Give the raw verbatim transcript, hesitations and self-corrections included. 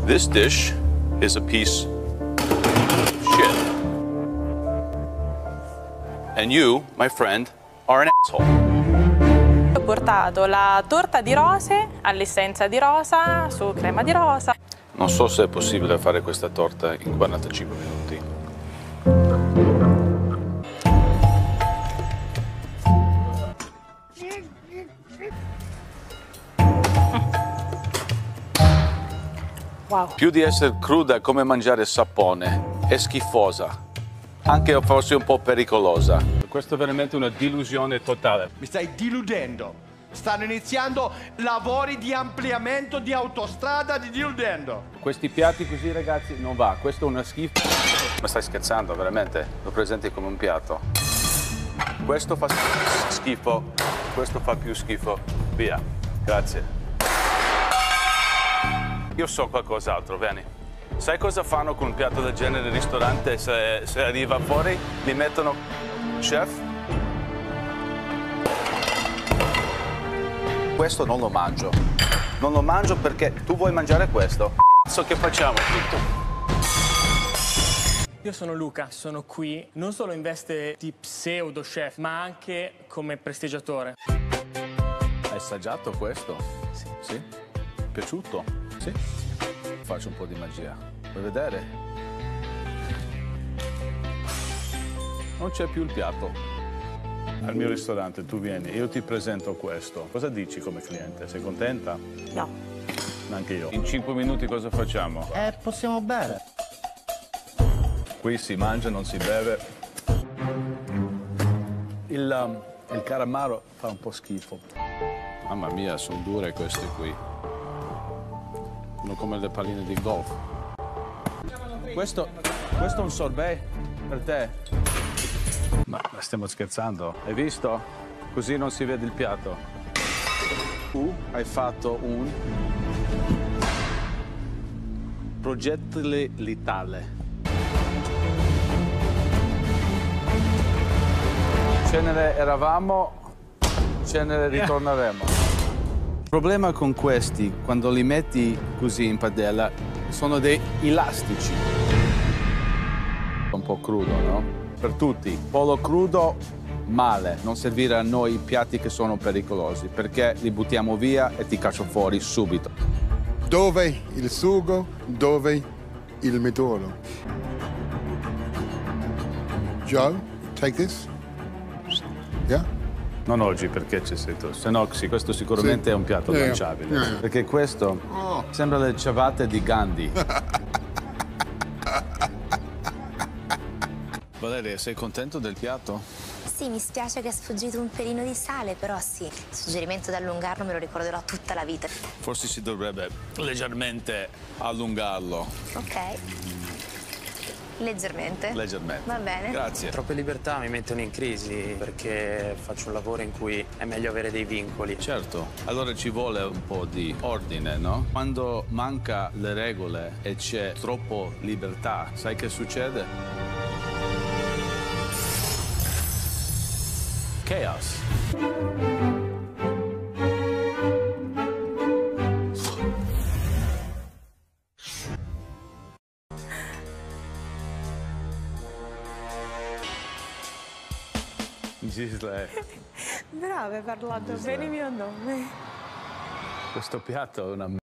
This dish is a piece of shit. And you, my friend, are an asshole. Ho portato la torta di rose all'essenza di rosa su crema di rosa. Non so se è possibile fare questa torta in quarantacinque minuti. Wow. Più di essere cruda è come mangiare sapone, è schifosa, anche forse un po' pericolosa. Questa è veramente una delusione totale. Mi stai diludendo. Stanno iniziando lavori di ampliamento di autostrada, di diludendo. Questi piatti così, ragazzi, non va. Questo è una schifo. Ma stai scherzando, veramente? Lo presenti come un piatto. Questo fa schifo, questo fa più schifo. Via. Grazie. Io so qualcos'altro, vieni. Sai cosa fanno con un piatto del genere al ristorante? Se, se arriva fuori, mi mettono... Chef? Questo non lo mangio. Non lo mangio perché tu vuoi mangiare questo. Cazzo che facciamo tutto? Io sono Luca, sono qui non solo in veste di pseudo chef, ma anche come prestigiatore. Hai assaggiato questo? Sì. Sì? Piaciuto? Sì. Faccio un po' di magia. Vuoi vedere? Non c'è più il piatto. Al mio ristorante tu vieni, io ti presento questo. Cosa dici come cliente? Sei contenta? No. Neanche io. In cinque minuti cosa facciamo? Eh, possiamo bere. Qui si mangia, non si beve. Il, um, il calamaro fa un po' schifo. Mamma mia, sono dure queste qui. Sono come le palline di golf. Questo, questo è un sorbet per te. Ma stiamo scherzando? Hai visto? Così non si vede il piatto. Tu hai fatto un progettile letale. Ce ne eravamo, ce ne ritorneremo. Il problema con questi, quando li metti così in padella, sono dei elastici. Un po' crudo, no? Per tutti. Pollo crudo, male. Non servire a noi i piatti che sono pericolosi, perché li buttiamo via e ti caccio fuori subito. Dove il sugo, dove il midollo. Joe, take this. Yeah? Non oggi perché c'è stato, se no sì, questo sicuramente Sì. è un piatto Yeah. lanciabile. Yeah. Perché questo Oh. sembra le ciabatte di Gandhi. Valeria, sei contento del piatto? Sì, mi spiace che è sfuggito un pelino di sale, però sì. Il suggerimento di allungarlo me lo ricorderò tutta la vita. Forse si dovrebbe leggermente allungarlo. Ok. Leggermente. Leggermente. Va bene. Grazie. Troppe libertà mi mettono in crisi perché faccio un lavoro in cui è meglio avere dei vincoli. Certo, allora ci vuole un po' di ordine, no? Quando manca le regole e c'è troppo libertà, sai che succede? Chaos. Gisle, Bravo, hai parlato Gisle. bene il mio nome. questo piatto è una